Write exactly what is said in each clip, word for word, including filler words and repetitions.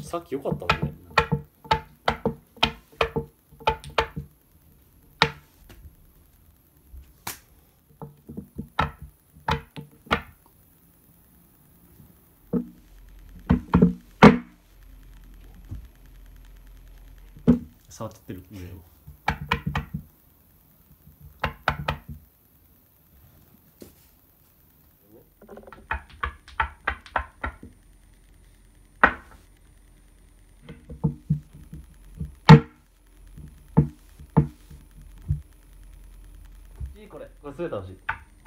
さっき良かったもんね。触っちゃってる上を。いいこれこれすごい楽しい。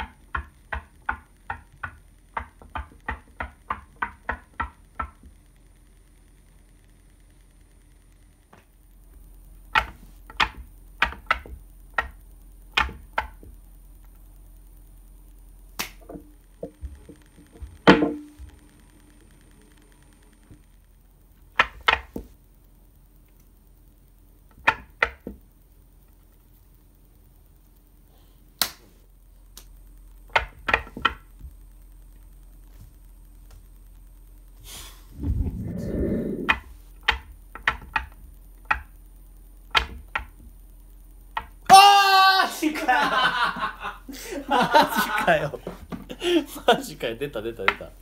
マジかよマジかよ。出た出た出た。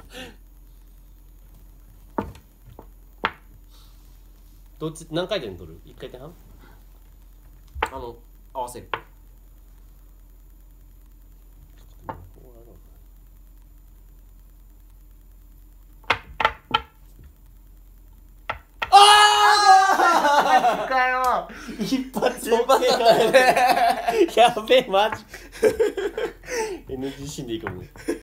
どっち何回転取る？いっかい転半？ あの合わせる。 マジかよ。一発一発だったよね。 やべえマジエヌジーシー でいいかもね。